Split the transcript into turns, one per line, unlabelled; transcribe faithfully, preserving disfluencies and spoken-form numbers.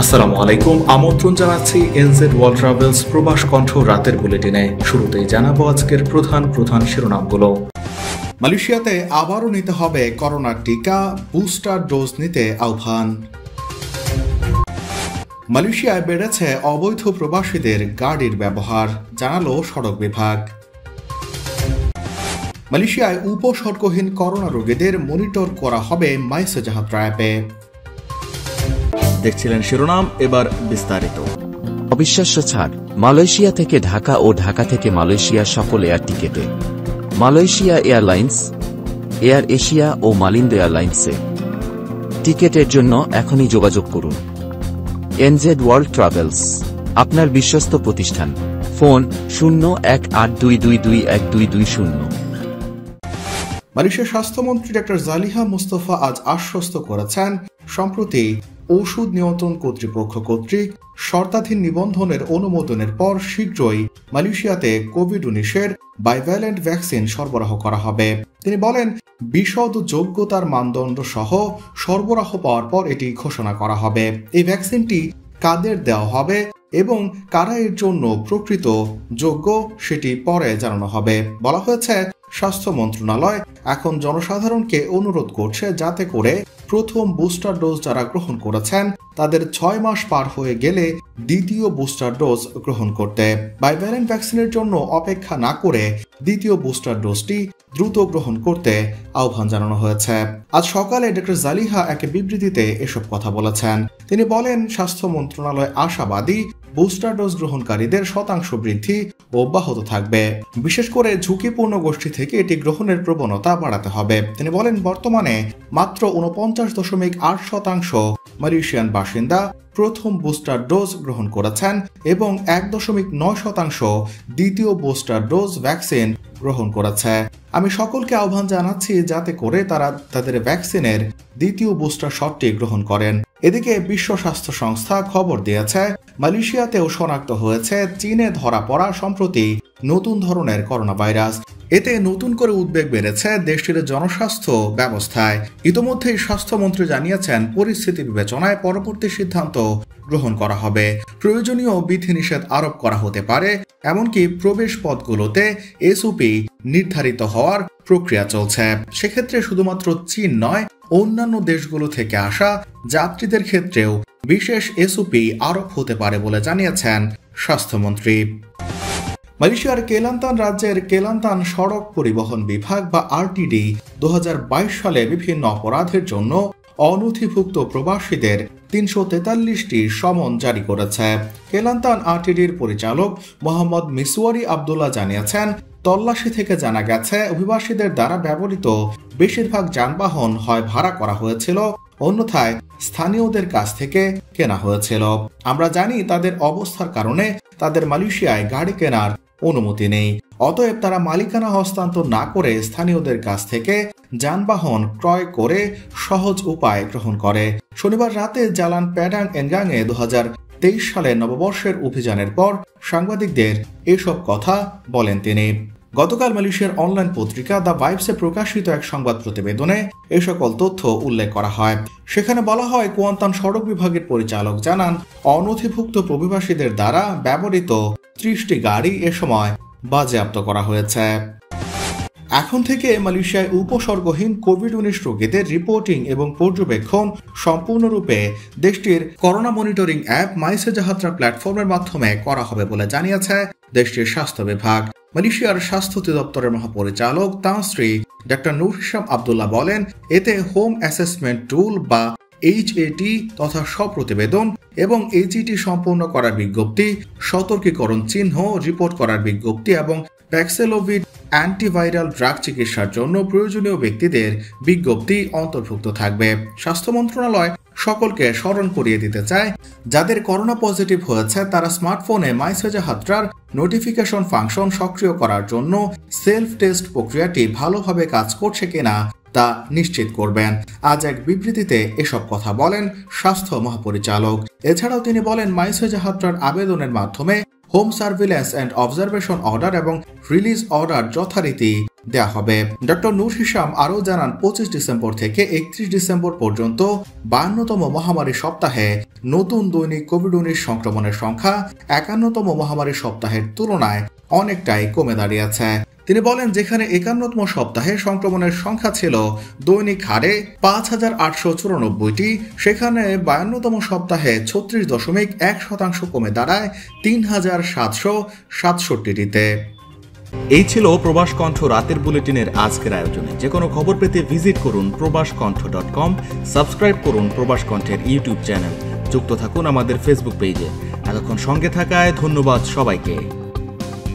আসসালামু আলাইকুম, আমন্ত্রণ জানাচ্ছি এনজেড ওয়ার্ল্ড ট্রাভেলস প্রবাস কণ্ঠ রাতের বুলেটিনে। শুরুতেই জানাবো আজকের প্রধান প্রধান শিরোনামগুলো। মালয়েশিয়াতে আবারও নিতে হবে করোনার টিকা, বুস্টার ডোজ নিতে আহ্বান। মালয়েশিয়ায় বেড়েছে অবৈধ প্রবাসীদের গাড়ির ব্যবহার, জানালো সড়ক বিভাগ। মালয়েশিয়ায় উপসর্গহীন করোনা রোগীদের মনিটর করা হবে মাইসেজাহ অ্যাপে। দেখছিলেন শিরোনাম, এবার বিস্তারিত।
অবিশ্বাস্য ছাড়, মালয়েশিয়া থেকে ঢাকা ও ঢাকা থেকে মালয়েশিয়া সকল এয়ার টিকেটে। মালয়েশিয়া এয়ারলাইন্স, এয়ার এশিয়া ও মালিন্দ এয়ারলাইন্সে টিকেটের জন্য এখনই যোগাযোগ করুন। এনজেড ওয়ার্ল্ড ট্রাভেলস, আপনার বিশ্বস্ত প্রতিষ্ঠান। ফোন শূন্য এক আট দুই দুই দুই এক দুই দুই শূন্য।
মালয়েশিয়ার স্বাস্থ্যমন্ত্রী ডক্টর জালিহা মুস্তফা আজ আশ্বস্ত করেছেন, সম্প্রতি ওষুধ নিয়ন্ত্রণ কর্তৃপক্ষ কর্তৃক শর্তাধীন নিবন্ধনের অনুমোদনের পর শীঘ্রই মালয়েশিয়াতে কোভিড উনিশের বাইভ্যালেন্ট ভ্যাকসিন সরবরাহ করা হবে। তিনি বলেন, বিশদ যোগ্যতার মানদণ্ড সহ সরবরাহ পাওয়ার পর এটি ঘোষণা করা হবে। এই ভ্যাকসিনটি কাদের দেওয়া হবে এবং কারা এর জন্য প্রকৃত যোগ্য সেটি পরে জানানো হবে। বলা হয়েছে, স্বাস্থ্য মন্ত্রণালয় এখন জনসাধারণকে অনুরোধ করছে যাতে করে প্রথম বুস্টার ডোজ যারা গ্রহণ করেছেন তাদের ছয় মাস পার হয়ে গেলে দ্বিতীয় বুস্টার ডোজ গ্রহণ করতে। বাইভ্যালেন্ট ভ্যাকসিনের জন্য অপেক্ষা না করে দ্বিতীয় বুস্টার ডোজটি দ্রুত গ্রহণ করতে আহ্বান জানানো হয়েছে। আজ সকালে ডক্টর জালিহা এক বিবৃতিতে এসব কথা বলেছেন। তিনি বলেন, স্বাস্থ্য মন্ত্রণালয় আশাবাদী বুস্টার ডোজ গ্রহণকারীদের শতাংশ বৃদ্ধি অব্যাহত থাকবে। বিশেষ করে ঝুঁকিপূর্ণ গোষ্ঠী থেকে এটি গ্রহণের প্রবণতা বাড়াতে হবে। তিনি বলেন, বর্তমানে মাত্র উনপঞ্চাশ দশমিক আট শতাংশ মালয়েশিয়ান বাসিন্দা প্রথম বুস্টার ডোজ গ্রহণ করেছেন এবং এক দশমিক নয় শতাংশ দ্বিতীয় বুস্টার ডোজ ভ্যাকসিন গ্রহণ করেছে। আমি সকলকে আহ্বান জানাচ্ছি যাতে করে তারা তাদের ভ্যাকসিনের দ্বিতীয় বুস্টার শটটি গ্রহণ করেন। এদিকে বিশ্ব স্বাস্থ্য সংস্থা খবর দিয়েছে, মালয়েশিয়াতেও শনাক্ত হয়েছে চীনে ধরা পড়া সম্প্রতি নতুন ধরনের করোনা ভাইরাস। এতে নতুন করে উদ্বেগ বেড়েছে দেশটির জনস্বাস্থ্য ব্যবস্থায়। ইতোমধ্যেই স্বাস্থ্যমন্ত্রী জানিয়েছেন, পরিস্থিতি বিবেচনায় পরবর্তী সিদ্ধান্ত গ্রহণ করা হবে। প্রয়োজনীয় বিধিনিষেধ আরোপ করা হতে পারে, এমনকি প্রবেশ পথগুলোতে এসওপি নির্ধারিত হওয়ার প্রক্রিয়া চলছে। সেক্ষেত্রে শুধুমাত্র চীন নয়, অন্যান্য দেশগুলো থেকে আসা যাত্রীদের ক্ষেত্রেও বিশেষ এসওপি আরোপ হতে পারে বলে জানিয়েছেন স্বাস্থ্যমন্ত্রী। মালয়েশিয়ার কেলান্তান রাজ্যের কেলান্তান সড়ক পরিবহন বিভাগ বা আরটিডি দু হাজার বাইশ সালে বিভিন্ন অপরাধের জন্য অনথিভুক্ত প্রবাসীদের তিনশো তেতাল্লিশটি সমন জারি করেছে। কেলান্তান আরটিডির পরিচালক মোহাম্মদ মিসওয়ারি আবদুল্লাহ জানিয়েছেন, তল্লাশি থেকে জানা গেছে অভিবাসীদের দ্বারা ব্যবহৃত বেশিরভাগ যানবাহন হয় ভাড়া করা হয়েছিল, অন্যথায় স্থানীয়দের কাছ থেকে কেনা হয়েছিল। আমরা জানি তাদের অবস্থার কারণে তাদের মালয়েশিয়ায় গাড়ি কেনার অনুমতি নেই, অতএব তারা মালিকানা হস্তান্তর না করে স্থানীয়দের কাছ থেকে যানবাহন ক্রয় করে সহজ উপায় গ্রহণ করে। শনিবার রাতে জালান প্যাডাং এনগাংয়ে দু হাজার তেইশ সালের নববর্ষের অভিযানের পর সাংবাদিকদের এসব কথা বলেন তিনি। গতকাল মালয়েশিয়ার অনলাইন পত্রিকা দ্য ভাইবসে প্রকাশিত এক সংবাদ প্রতিবেদনে এ সকল তথ্য উল্লেখ করা হয়। সেখানে বলা হয়, কুয়ান্তান সড়ক বিভাগের পরিচালক জানান, অনথিভুক্ত প্রবাসীদের দ্বারা ব্যবহৃত ত্রিশটি গাড়ি এ সময় বাজেয়াপ্ত করা হয়েছে। এখন থেকে মালয়েশিয়ায় উপসর্গহীন কোভিড উনিশ রোগীদের রিপোর্টিং এবং পর্যবেক্ষণ সম্পূর্ণরূপে দেশটির করোনা মনিটরিং অ্যাপ মাইসেজাহ প্ল্যাটফর্মের মাধ্যমে করা হবে বলে জানিয়েছে দেশটির স্বাস্থ্য বিভাগ। মালয়েশিয়ার স্বাস্থ্য অধিদপ্তরের মহাপরিচালক তাঁর স্ত্রী ডক্টর নূর হিসাম আবদুল্লাহ বলেন, এতে হোম অ্যাসেসমেন্ট টুল বা এইচএটি তথা স্বপ্রতিবেদন এবং এইচইটি সম্পূর্ণ করার বিজ্ঞপ্তি, সতর্কীকরণ চিহ্ন রিপোর্ট করার বিজ্ঞপ্তি এবং প্যাক্সেলোভিড অ্যান্টিভাইরাল ড্রাগ চিকিৎসার জন্য প্রয়োজনীয় ব্যক্তিদের বিজ্ঞপ্তি অন্তর্ভুক্ত থাকবে। স্বাস্থ্য মন্ত্রণালয় সকলকে স্মরণ করিয়ে দিতে চায়, যাদের করোনা পজিটিভ হয়েছে তারা স্মার্টফোনে মাইসেজাহ নোটিফিকেশন ফাংশন সক্রিয় করার জন্য সেলফ টেস্ট প্রক্রিয়াটি ভালোভাবে কাজ করছে কিনা তা নিশ্চিত করবেন। আজ এক বিবৃতিতে এসব কথা বলেন স্বাস্থ্য মহাপরিচালক। এছাড়াও তিনি বলেন, মাইসেজাহ আবেদনের মাধ্যমে home surveillance and observation order এবং রিলিজ অর্ডার যথারীতি দেয়া হবে। ডক্টর নূর হিসাম আরও জানান, পঁচিশ ডিসেম্বর থেকে একত্রিশ ডিসেম্বর পর্যন্ত বায়ান্নতম মহামারী সপ্তাহে নতুন দৈনিক কোভিড উনিশ সংক্রমণের সংখ্যা একান্নতম মহামারী সপ্তাহের তুলনায় অনেকটাই কমে দাঁড়িয়েছে। তিনি বলেন, যেখানে একান্নতম সপ্তাহে সংক্রমণের সংখ্যা ছিল দৈনিক হারে পাঁচ হাজার আটশো চুরানব্বইটি, সেখানে বায়ান্নতম সপ্তাহে ছত্রিশ দশমিক এক শতাংশ কমে দাঁড়ায় তিন হাজার সাতশো সাতষট্টিটিতে।
এই ছিল প্রবাস কণ্ঠ রাতের বুলেটিনের আজকের আয়োজনে। যে কোনো খবর পেতে ভিজিট করুন প্রবাস কণ্ঠ ডট কম, সাবস্ক্রাইব করুন প্রবাস কণ্ঠের ইউটিউব চ্যানেল, যুক্ত থাকুন আমাদের ফেসবুক পেজে। এতক্ষণ সঙ্গে থাকায় ধন্যবাদ সবাইকে।